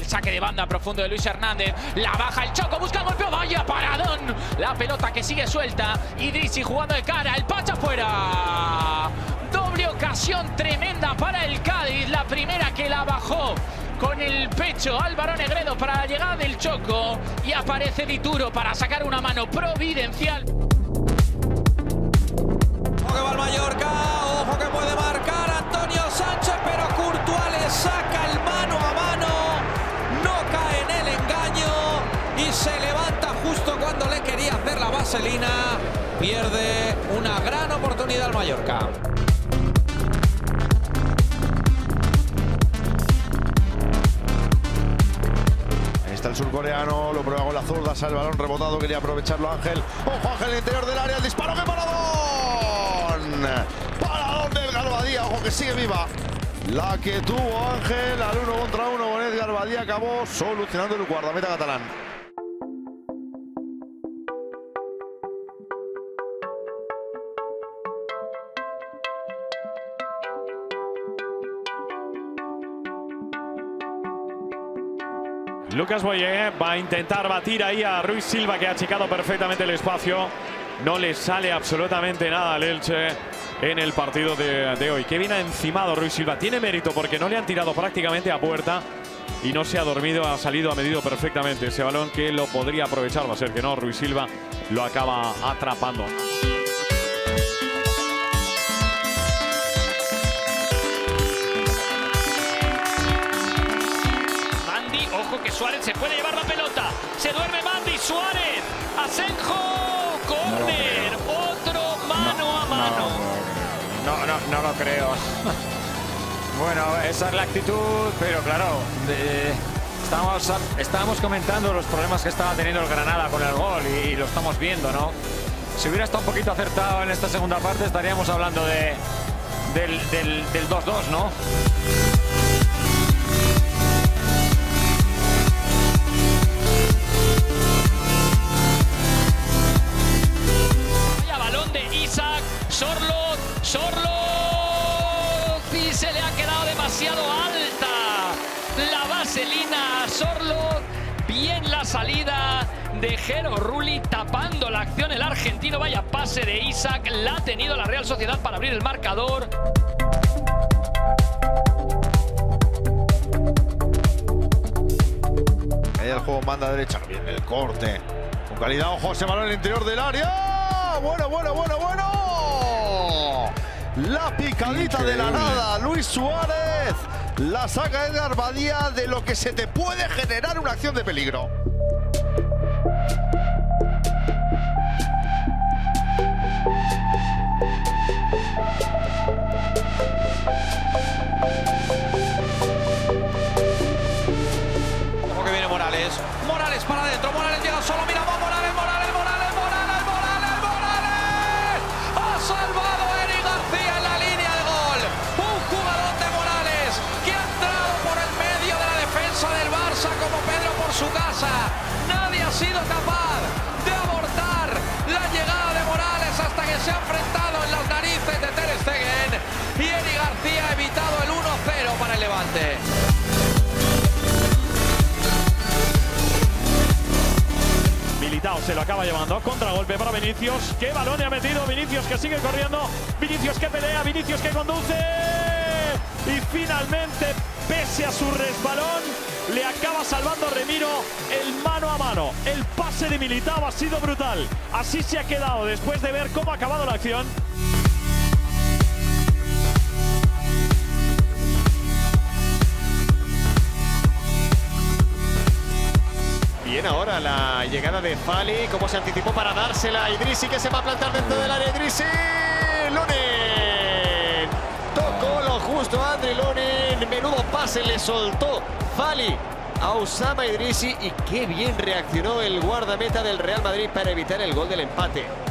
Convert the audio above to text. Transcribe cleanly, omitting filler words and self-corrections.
saque de banda profundo de Luis Hernández. La baja el Choco, busca el golpe. ¡Vaya paradón! La pelota que sigue suelta. Idrissi jugando de cara. El Pacha fuera. Doble ocasión tremenda para el Cádiz. La primera que la bajó con el pecho Álvaro Negredo para la llegada del Choco. Y aparece Dituro para sacar una mano providencial. Ojo que va el Mallorca. Ojo que puede marcar Antonio Sánchez. Pero Courtois le saca el mano a mano. No cae en el engaño. Y se levanta justo cuando le quería hacer la vaselina. Pierde una gran oportunidad el Mallorca. Está el surcoreano, lo prueba con la zurda, sale el balón rebotado, quería aprovecharlo Ángel. ¡Ojo Ángel en el interior del área! ¡El disparo! ¡Qué paradón! ¡Paradón de Edgar Badía! ¡Ojo que sigue viva! La que tuvo Ángel al 1 contra 1 con Edgar Badía, acabó solucionando el guardameta catalán. Lucas Boyer va a intentar batir ahí a Rui Silva, que ha achicado perfectamente el espacio. No le sale absolutamente nada al Elche en el partido de hoy. Qué bien ha encimado Rui Silva. Tiene mérito porque no le han tirado prácticamente a puerta y no se ha dormido, ha salido, ha medido perfectamente ese balón que lo podría aprovechar. Va a ser que no, Rui Silva lo acaba atrapando. Ojo que Suárez se puede llevar la pelota. Se duerme Mandi, Suárez. Asenjo, córner. Otro mano a mano. No lo creo. Bueno, esa es la actitud, pero claro, estábamos comentando los problemas que estaba teniendo el Granada con el gol y lo estamos viendo, ¿no? Si hubiera estado un poquito acertado en esta segunda parte, estaríamos hablando del 2-2, ¿no? Sorloth y se le ha quedado demasiado alta la vaselina a Sorloth. Bien la salida de Jero Rulli tapando la acción el argentino. Vaya pase de Isaac, la ha tenido la Real Sociedad para abrir el marcador. Ahí el juego manda a derecha, bien el corte. Con calidad, ojo, ese balón en el interior del área. Bueno. La picadita de la nada, Luis Suárez. La saca Edgar Badía de lo que se te puede generar una acción de peligro. Ojo que viene Morales. Morales para adentro. Morales llega solo. Mira, va Morales. Ha salvado a Eric García en la línea de gol. Un jugador de Morales que ha entrado por el medio de la defensa del Barça como Pedro por su casa. Nadie ha sido capaz de abortar la llegada de Morales hasta que se ha enfrentado en las narices de Ter Stegen. Y Eric García ha evitado el 1-0 para el Levante. Militao se lo acaba llevando, contragolpe para Vinicius. ¡Qué balón le ha metido Vinicius, que sigue corriendo! Vinicius que pelea, Vinicius que conduce. Y finalmente, pese a su resbalón, le acaba salvando a Remiro el mano a mano. El pase de Militao ha sido brutal. Así se ha quedado después de ver cómo ha acabado la acción. Bien ahora la llegada de Fali, cómo se anticipó para dársela a Idrissi, que se va a plantar dentro del área. Idrissi, Lunin, tocó lo justo a Andri Lunin, menudo pase le soltó Fali a Osama Idrissi y qué bien reaccionó el guardameta del Real Madrid para evitar el gol del empate.